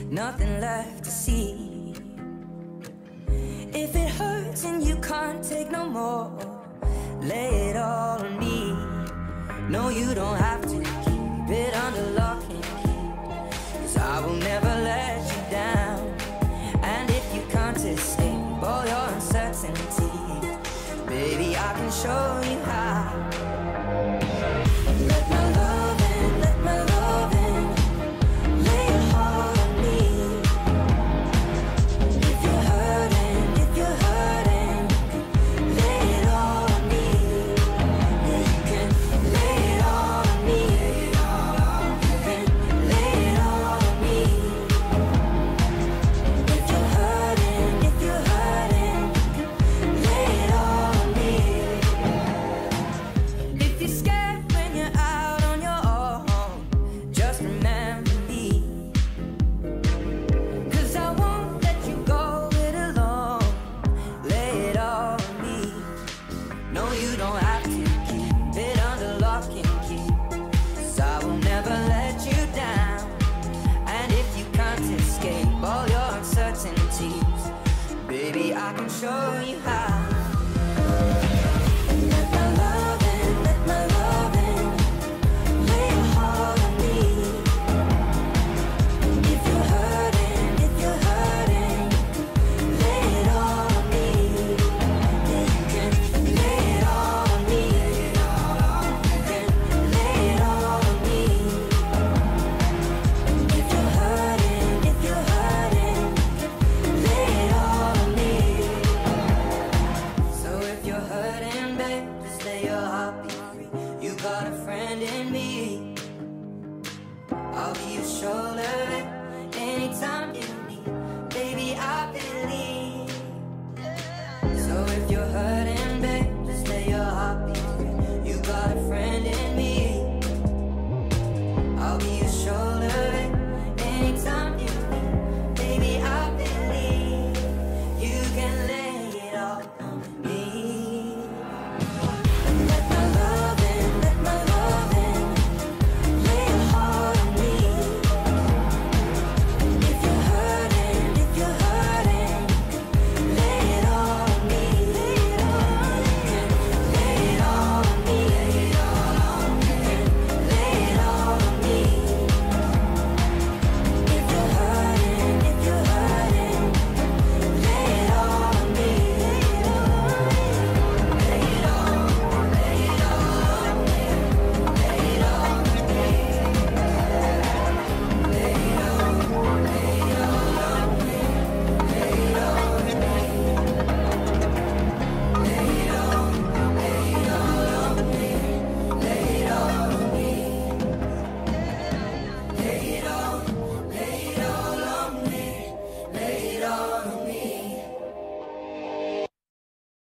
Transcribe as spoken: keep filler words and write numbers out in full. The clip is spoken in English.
nothing left to see. If it hurts and you can't take no more, lay it all on me. No, you don't have to keep it under lock and key, 'cause I will never let you down. And if you can't escape all your uncertainties, baby, I can show you how. Let my love in, let my love in, lay your heart on me. If you're hurting, if you're hurting, lay it all on me. Yeah, you can lay it all on me. You can lay it all on me. If you're hurting, if you're hurting, lay it all on me. If you're scared when you're out on your own, just remember me, 'cause I won't let you go it alone. Lay it all on me. No, you don't have to keep it under lock and key, 'cause I will never let you down. And if you can't escape all your uncertainties, baby, I can show you how.